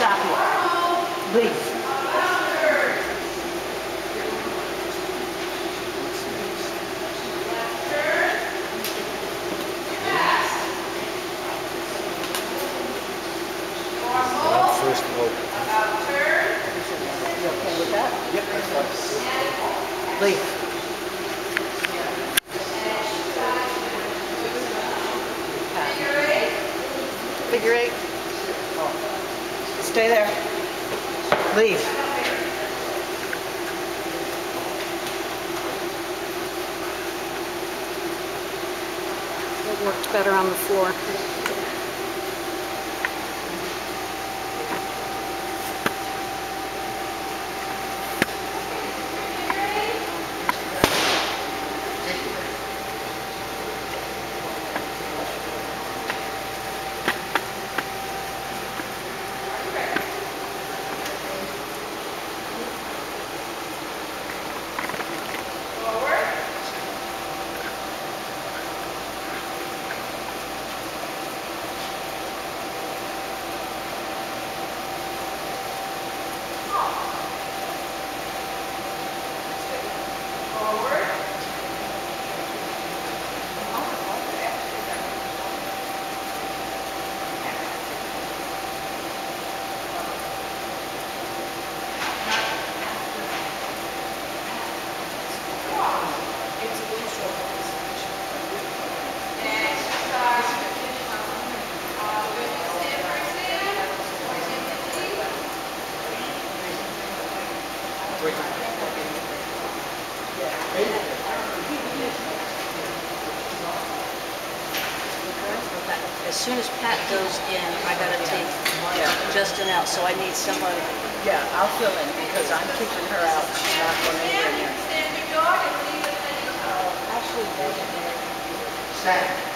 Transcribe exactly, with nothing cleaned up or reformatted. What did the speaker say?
stop you. Leave. First vote. You okay with that? Yep, that's fine. Leave. Figure eight. Stay there. Leave. It worked better on the floor. As soon as Pat goes in, I gotta take Yeah. Justin out, so I need somebody. Yeah, I'll fill in because I'm keeping her out. She's not going anywhere near. Actually, Stand.